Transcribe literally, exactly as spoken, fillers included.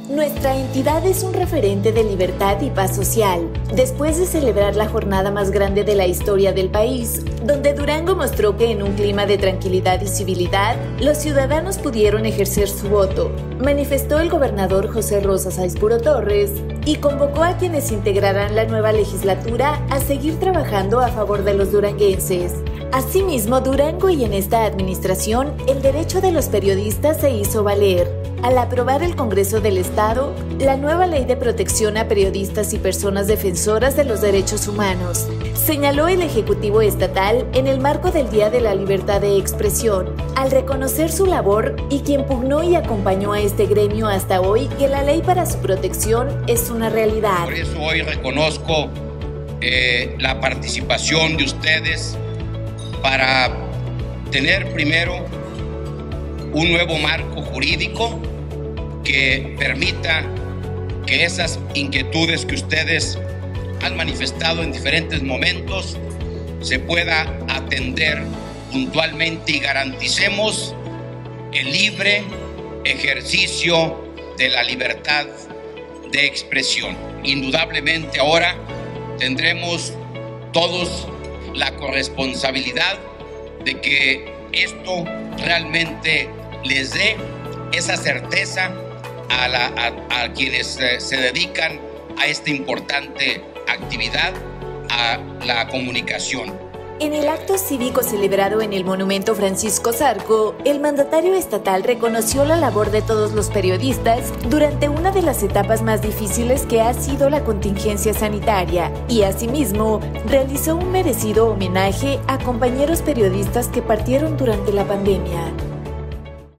Nuestra entidad es un referente de libertad y paz social. Después de celebrar la jornada más grande de la historia del país, donde Durango mostró que en un clima de tranquilidad y civilidad, los ciudadanos pudieron ejercer su voto, manifestó el gobernador José Rosa Sáiz Puro Torres y convocó a quienes integrarán la nueva legislatura a seguir trabajando a favor de los duranguenses. Asimismo, Durango y en esta administración, el derecho de los periodistas se hizo valer, al aprobar el Congreso del Estado la nueva Ley de Protección a Periodistas y Personas Defensoras de los Derechos Humanos, señaló el Ejecutivo Estatal en el marco del Día de la Libertad de Expresión, al reconocer su labor y quien pugnó y acompañó a este gremio hasta hoy que la ley para su protección es una realidad. Por eso hoy reconozco eh, la participación de ustedes para tener primero un nuevo marco jurídico que permita que esas inquietudes que ustedes han manifestado en diferentes momentos se pueda atender puntualmente y garanticemos el libre ejercicio de la libertad de expresión. Indudablemente ahora tendremos todos la corresponsabilidad de que esto realmente les dé esa certeza a, la, a, a quienes eh, se dedican a esta importante actividad, a la comunicación. En el acto cívico celebrado en el Monumento Francisco Zarco, el mandatario estatal reconoció la labor de todos los periodistas durante una de las etapas más difíciles que ha sido la contingencia sanitaria y asimismo realizó un merecido homenaje a compañeros periodistas que partieron durante la pandemia.